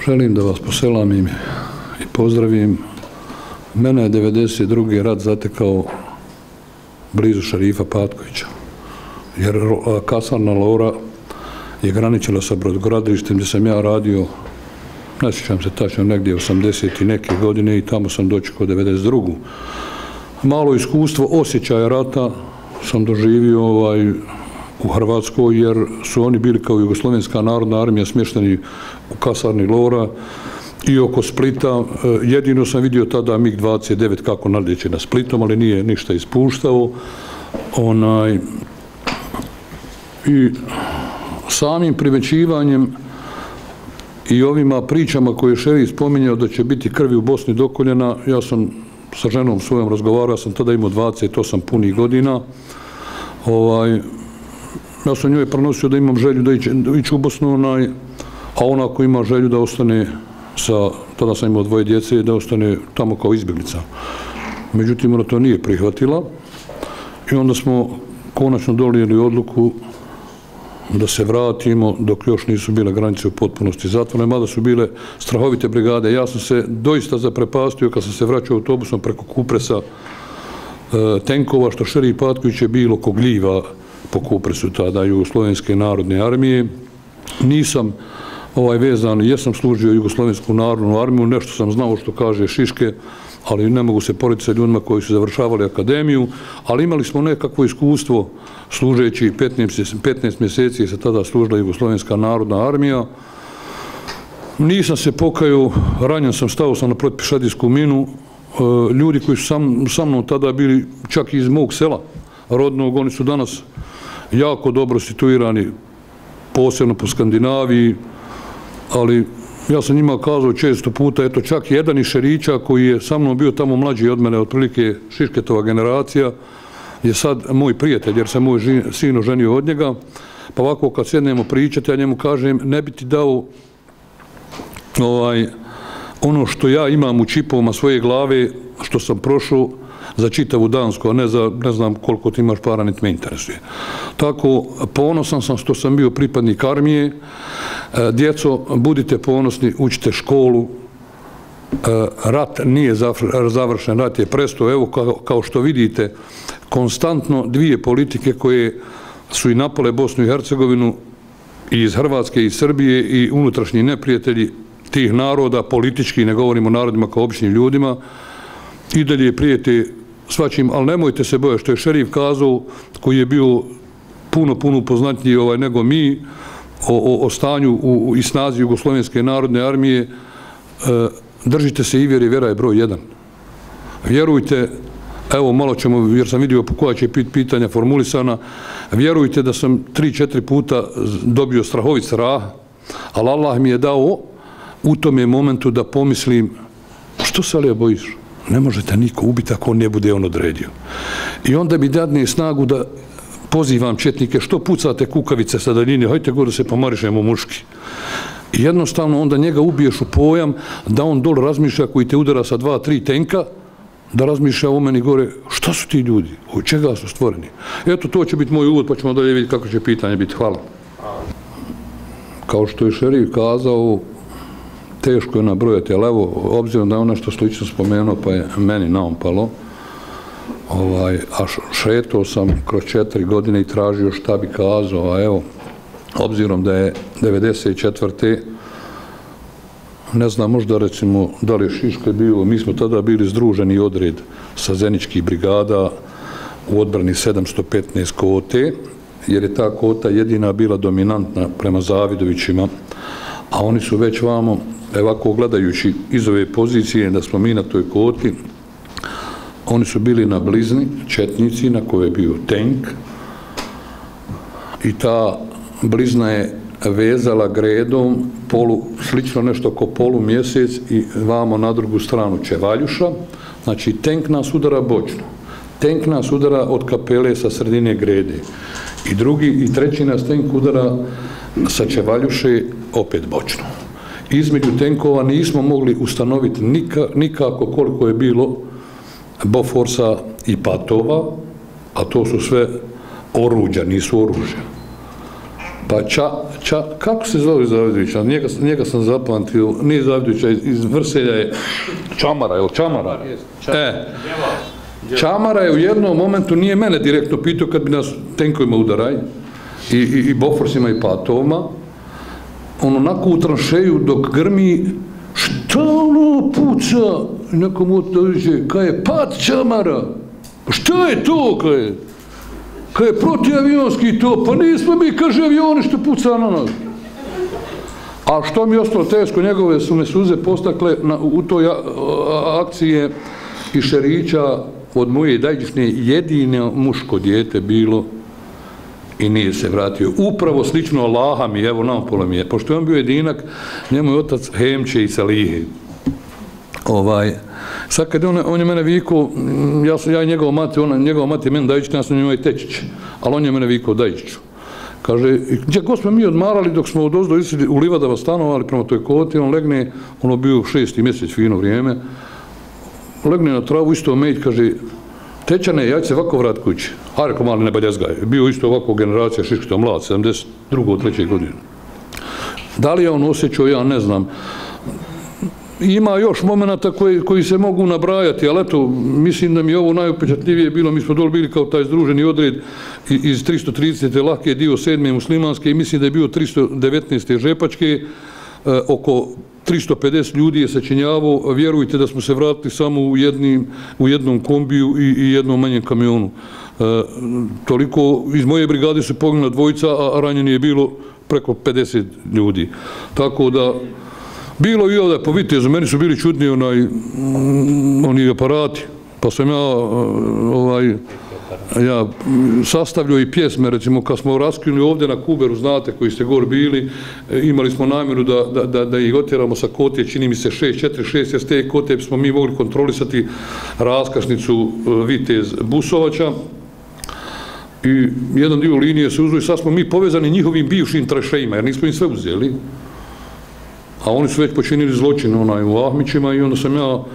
Želim da vas poselamim i pozdravim. Mene je 92. rat zatekao blizu Šerifa Patkovića, jer kasarna Lora je graničila sa brodogradilištem gdje sam ja radio, ne sjećam se tačno, negdje 80 i neke godine, i tamo sam dočekao 92. Malo iskustvo osjećaja rata sam doživio u Hrvatskoj, jer su oni bili kao Jugoslovenska narodna armija smješteni u kasarni Lora i oko Splita. Jedino sam vidio tada MiG-29 kako nadlijeće na Splitom, ali nije ništa ispuštao. I samim primećivanjem i ovima pričama koje je šerif spominjao da će biti krvi u Bosni dokoljena, ja sam sa ženom svojom razgovarao, ja sam tada imao 28 punih godina. Ja sam njoj prenosio da imam želju da ići u Bosnu, a ona ako ima želju da ostane tada sam imao 2 djece, da ostane tamo kao izbjeglica. Međutim, ona to nije prihvatila i onda smo konačno donijeli odluku da se vratimo dok još nisu bile granice u potpunosti zatvorene, mada su bile strahovite brigade. Ja sam se doista zaprepastio kad sam se vraćao autobusom preko Kupresa tenkova, što šerif Patković je bilo ko gljiva po Kupresu tada Jugoslovenske narodne armije. Nisam vezan, jesam služio Jugoslovensku narodnu armiju, nešto sam znao što kaže Šiške, ali ne mogu se porediti sa ljudima koji su završavali akademiju, ali imali smo nekakvo iskustvo služeći 15 mjeseci se tada služila Jugoslovenska narodna armija. Nisam se pokajao, ranjen sam, stao sam na protipišadijsku minu. Ljudi koji su sa mnom tada bili čak iz mog sela rodnog, oni su danas jako dobro situirani, posebno po Skandinaviji, ali ja sam njima kazao često puta, eto čak jedan iz Šerića koji je sa mnom bio tamo mlađi od mene, otprilike Šišketova generacija, je sad moj prijatelj, jer sam moj sin oženio od njega, pa ovako kad sjednemo pričati, ja njemu kažem, ne bi ti dao ono što ja imam u čipovima svoje glave, što sam prošao za čitavu Dansku, a ne za ne znam koliko ti imaš para, niti me interesuje. Tako, ponosan sam što sam bio pripadnik armije. Djeco, budite ponosni, učite školu. Rat nije završen, rat je prestao. Evo, kao što vidite, konstantno 2 politike koje su i napale Bosnu i Hercegovinu, i iz Hrvatske i Srbije, i unutrašnji neprijatelji tih naroda, politički, ne govorimo o narodima kao običnim ljudima, i dalje prijete svačim, ali nemojte se bojati, što je šerif kazao, koji je bio puno poznatniji nego mi, o stanju i snazi Jugoslovenske narodne armije. Držite se i vjere, vjera je broj 1. Vjerujte, evo malo ćemo, jer sam vidio koja će pitanja formulisana, vjerujte da sam 3-4 puta dobio strahovit strah, ali Allah mi je dao u tome momentu da pomislim, što se ali bojiš? Ne možete niko ubiti ako on ne bude on odredio. I onda mi dadne snagu da pozivam četnike, što pucate kukavice sa daljine, hajte gore da se pomarišemo muški. I jednostavno onda njega ubiješ u pojam da on dole razmišlja koji te udara sa 2-3 tenka, da razmišlja o meni gore, šta su ti ljudi, od čega su stvoreni. Eto, to će biti moj uvod, pa ćemo dalje vidjeti kako će pitanje biti. Hvala. Kao što je šerif kazao, teško je nabrojati, ali evo, obzirom da je ono što slično spomenuo, pa je meni naompalo, a šetao sam kroz 4 godine i tražio šta bi kazao, a evo, obzirom da je 94. ne znam, možda recimo da li je Šiška bio, mi smo tada bili združeni odred sa Zeničkih brigada u odbrani 715 kote, jer je ta kota jedina bila dominantna prema Zavidovićima, a oni su već vamo, ovako gledajući iz ove pozicije da smo mi na toj koti, oni su bili na blizni, četnici, na kojoj je bio tenk, i ta blizna je vezala gredom slično nešto ko polumjesec i vamo na drugu stranu Čevaljuša. Znači, tenk nas udara bočno. Tenk nas udara od kapele sa sredine grede. I drugi i treći nas tenk udara sa Čevaljuše opet bočno. Između tenkova nismo mogli ustanoviti nikako koliko je bilo Boforsa i patova, a to su sve oruđa, nisu oružja. Pa kako se zove Zavdića? Njega sam zapamtio, nije Zavdića, iz Vrselja je Čamara, je li Čamara? Čamara je u jednom momentu, nije mene direktno pitao kad bi nas tenkovima udaraj, i boforsima i patovima, on onako u tranšeju dok grmi, šta ono puca? Neko mu dođe, kaj je pad Čamara? Šta je to, kaj je? Kaj je protiavionski to? Pa nismo mi, kaže, avioni što puca na nas. A što mi je ostalo teško, njegove su me suze postakle u toj akcije i Šerića od moje dajdišnje jedino muško dijete bilo i nije se vratio. Upravo slično Allaha mi, evo napola mi je, pošto je on bio jedinak, njemu je otac Hemče i Salihi. Sad kad on je mene vikao, ja i njegova mati je meni Dajić, ja sam njima i Tečić, ali on je mene vikao Dajiću. Kaže, gdje god smo mi odmarali dok smo odozdo išli u livadama stanovali prema toj koti, on legne, ono bio 6. mjesec, fino vrijeme, legne na travu, isto mejt, kaže, Tećane, ja ću se ovako vrat kući. A rekao, mali ne baljezgaj. Bio isto ovako generacija Šiškito mlad, 72. 3. godine. Da li je on osjećao, ja ne znam. Ima još momenata koji se mogu nabrajati, ali eto, mislim da mi je ovo najupečatljivije bilo, mi smo dole bili kao taj združeni odred iz 330. Lahke, dio 7. muslimanske i mislim da je bio 319. Žepačke, oko 350 ljudi je sačinjavao, vjerujte da smo se vratili samo u jednom kombiju i jednom manjem kamionu. Toliko, iz moje brigade su poginula dvojica, a ranjeni je bilo preko 50 ljudi. Tako da, bilo i ovdje po Vitezu, meni su bili čudni oni aparati, pa sam ja sastavljao i pjesme, recimo kad smo raskinuli ovdje na Kuberu, znate, koji ste gore bili, imali smo namjeru da ih otjeramo sa Kotije, čini mi se 646, jer s te Kotije smo mi mogli kontrolisati raskrsnicu Vitez Busovača i jedan dio linije se uzeo i sad smo mi povezani njihovim bivšim trešejima, jer nismo im sve uzeli, a oni su već počinili zločin u Ahmićima i onda sam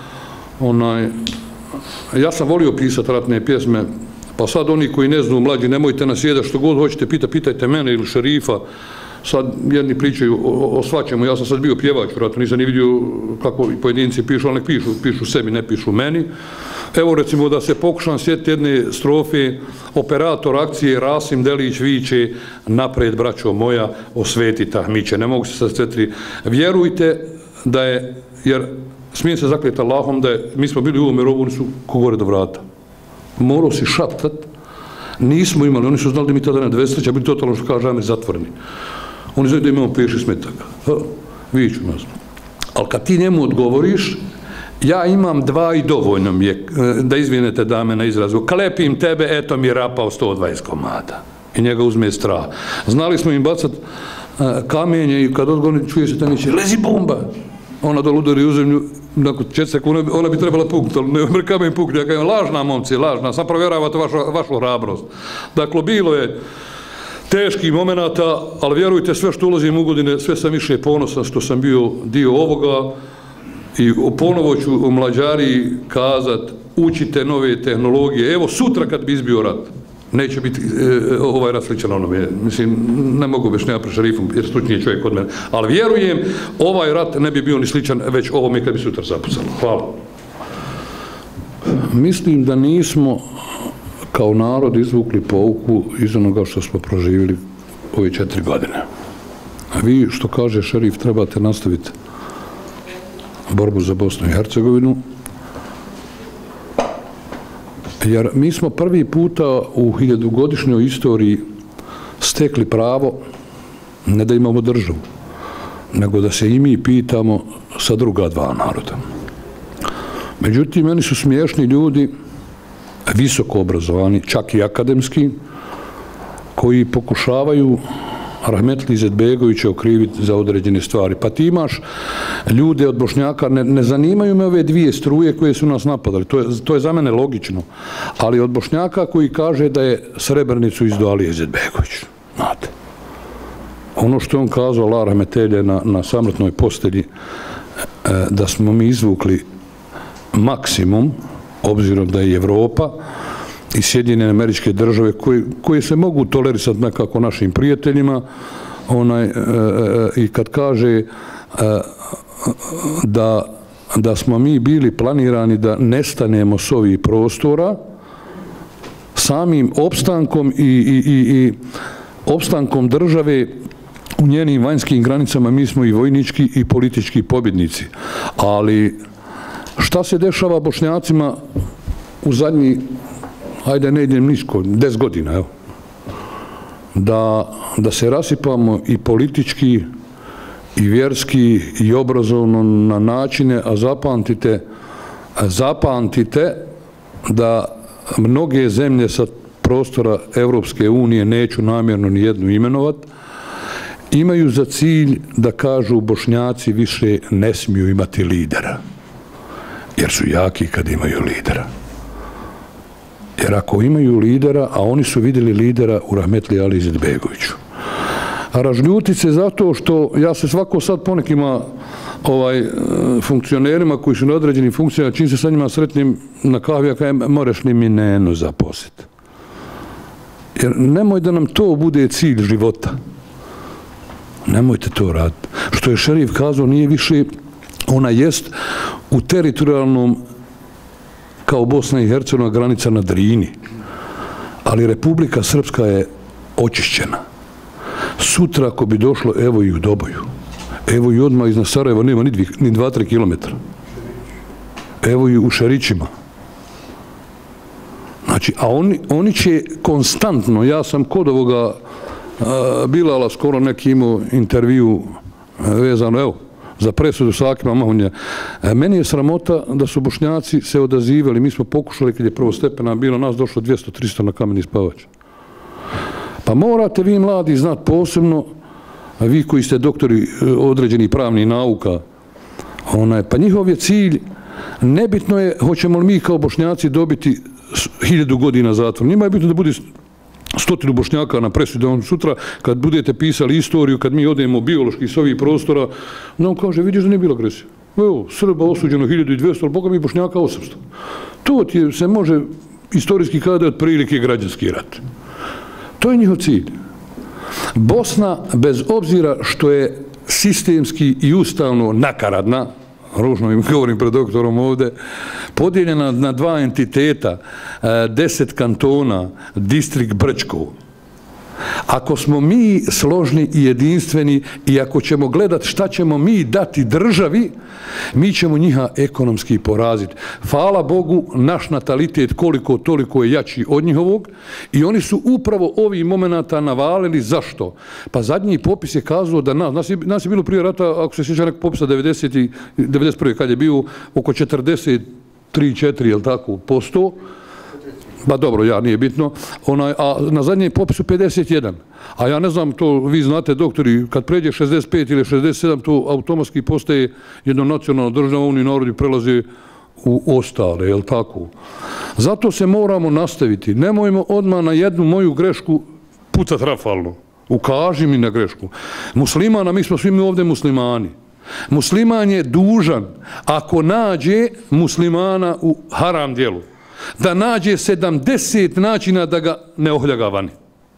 ja sam volio pisati ratne pjesme, pa sad oni koji ne znaju, mlađi, nemojte nas jedati, što god hoćete, pitajte mene ili šerifa, sad jedni pričaju o svačemu, ja sam sad bio pjevač, vratno nisam ni vidio kako pojedinci pišu, ali nek pišu sebi, ne pišu meni. Evo recimo da se pokušam sjetiti jedne strofe, operator akcije Rasim Delić viče, napred braćo moja, osveti Tahmiće, ne mogu se sad svetiti. Vjerujte da je, jer smijem se zakljeti Allahom, da je, mi smo bili u ovome rovu, oni su kogore do vrata. Morao si šaptat, nismo imali, oni su znali da mi tada ne 200, bili totalno, što kaže, Amir, zatvoreni. Oni znaju da imamo 5-6 metaka. Viću nas. Ali kad ti njemu odgovoriš, ja imam 2 i dovoljno mi je, da izvinete dame na izrazu, klepim tebe, eto mi je rapao 120 komada. I njega uzme strah. Znali smo im bacat kamenje i kad odgovorni čuje se Tahmiće, lezi bomba! Ona dole udari u zemlju, nakon 4 sekunde, ona bi trebala puknuti, ali ne kamen pukne. Ja kažem, lažna momci, lažna, sam provjeravate vašu hrabrost. Dakle, bilo je teških momenata, ali vjerujte, sve što ulazim u godine, sve sam više ponosan što sam bio dio ovoga i ponovo ću u Mlađari kazat, učite nove tehnologije. Evo, sutra kad bi izbio rat, neće biti ovaj rat sličan onome. Mislim, ne mogu objašnjavati pred šerifom, jer stručniji je čovjek od mene. Ali vjerujem, ovaj rat ne bi bio ni sličan već ovome kad bi sutra zapucalo. Hvala. Mislim da nismo kao narod izvukli pouku iz onoga što smo proživjeli ove 4 godine. A vi, što kaže šerif, trebate nastaviti borbu za Bosnu i Hercegovinu, jer mi smo prvi puta u 1000-godišnjoj istoriji stekli pravo ne da imamo državu, nego da se i mi pitamo sa druga 2 naroda. Međutim, meni su smiješni ljudi, visoko obrazovani, čak i akademski, koji pokušavaju Rahmetli Izetbegovića okriviti za određene stvari. Pa ti imaš ljude od Bošnjaka, ne zanimaju me ove 2 struje koje su nas napadali, to je za mene logično, ali od Bošnjaka koji kaže da je Srebrenicu izdao Alija Izetbegović. Znate, ono što je on kazao, Allah rahmetelje, na samrtnoj postelji, da smo mi izvukli maksimum, obzirom da je Evropa i Sjedinjene Američke Države koje se mogu tolerisati nekako našim prijateljima, i kad kaže da smo mi bili planirani da nestanemo s ovih prostora, samim opstankom i opstankom države u njenim vanjskim granicama mi smo i vojnički i politički pobjednici. Ali šta se dešava Bošnjacima u zadnji, hajde ne idem nisko, 10 godina, evo, da se rasipamo i politički i vjerski i obrazovno na načine, a zapamtite da mnoge zemlje sa prostora Evropske unije, neću namjerno ni jednu imenovat, imaju za cilj da kažu Bošnjaci više ne smiju imati lidera, jer su jaki kad imaju lidera. Jer ako imaju lidera, a oni su vidjeli lidera u Rahmetli Ali Izetbegoviću, a razljutit se zato što ja se svako sad ponekima funkcionerima koji su na određenim funkcijama, čim se sa njima sretnim na kahvi, ja kajem, moreš li mi Nenu zaposliti. Jer nemoj da nam to bude cilj života. Nemojte to raditi. Što je šerif kazao, nije više, ona jest u teritorijalnom kao Bosna i Hercegovina granica na Drini. Ali Republika Srpska je očišćena. Sutra ako bi došlo, evo i u Doboju. Evo i odmah iznad Sarajeva nema ni 2-3 kilometra. Evo i u Šerićima. Znači, a oni će konstantno, ja sam kod ovoga Bilala skoro neki imao intervju vezano, evo, za presudu sa Akima Mahunja. Meni je sramota da su Bošnjaci se odazivali, mi smo pokušali kad je prvostepena bilo, nas došlo 200-300 na kameni spavač. Pa morate vi mladi znati posebno, vi koji ste doktori određenih pravnih nauka, pa njihov je cilj, nebitno je hoćemo li mi kao Bošnjaci dobiti 1000 godina zatvora. Njima je bitno da bude 100 Bošnjaka na presudu. Sutra kad budete pisali istoriju, kad mi odemo biološki s ovih prostora, on kaže, vidiš da nije bila agresija. Evo, Srba osuđeno 1200, ali Boga mi Bošnjaka 800. To se može istorijski kada je otprilike građanski rat. To je njihov cilj. Bosna, bez obzira što je sistemski i ustavno nakaradna, ružno im govorim pred doktorom ovde, podijeljena na 2 entiteta, 10 kantona, distrikt Brčkov. Ako smo mi složni i jedinstveni i ako ćemo gledati šta ćemo mi dati državi, mi ćemo njiha ekonomski poraziti. Hvala Bogu, naš natalitet koliko toliko je jači od njihovog i oni su upravo ovih momenata navalili. Zašto? Pa zadnji popis je kazao da nas je bilo prije rata, ako se sjeća nekog popisa 91. kad je bio oko 43-4, jel tako, posto, ba dobro, ja, nije bitno, a na zadnjem popisu 51. A ja ne znam, to vi znate, doktori, kad pređe 65 ili 67, to automatski postaje jedno nacionalno država, oni narodi prelaze u ostale, jel tako? Zato se moramo nastaviti. Nemojmo odmah na jednu moju grešku pucat rafalno. Ukaži mi na grešku. Muslimana, mi smo svi mi ovdje muslimani. Musliman je dužan, ako nađe muslimana u haram dijelu, da nađe 70 načina da ga ne ohljaga vani.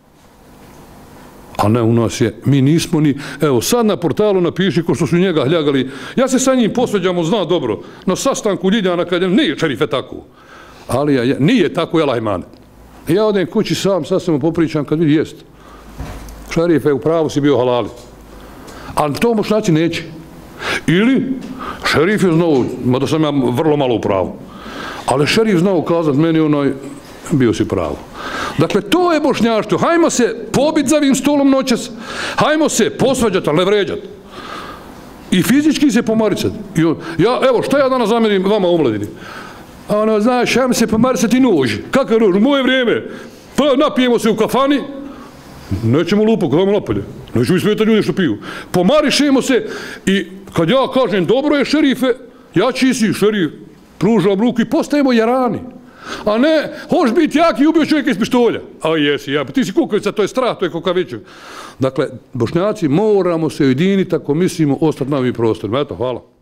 A ne, u nas je, mi nismo ni, evo sad na portalu napiši ko što su njega hljagali, ja se sa njim posveđamo, zna dobro, na sastanku Ljiljana kad je, nije šerife tako, ali nije tako, jela imane. Ja odem kući sam, sad se mu popričam kad vidi, jest, šerife, u pravu si bio halali. Ali to Bošnjaci neće. Ili, šerif je znao, mada sam ja vrlo malo u pravu, ali šerif znao kazat meni bio si pravo. Dakle, to je bošnjaštvo. Hajmo se pobit za ovim stolom noćas, hajmo se posvađat, ali ne vređat. I fizički se pomaricat. Evo, šta ja danas zamjerim vama omladini? Znaš, hajmo se pomaricat i nož. Kakav nož? U moje vrijeme. Pa napijemo se u kafani, nećemo lupak, dajmo napolje. Nećemo ismetati ljudi što piju. Pomarišemo se i kad ja kažem dobro je šerife, ja čisi šerif, pružam ruku i postajemo jarani. A ne, hoš biti jak i ubio čovjeka iz pištolja. A jesi, ja, ti si kukavica, to je strah, to je kukavičak. Dakle, Bošnjaci, moramo se ujediniti ako mislimo ostati na ovim prostorima. Eto, hvala.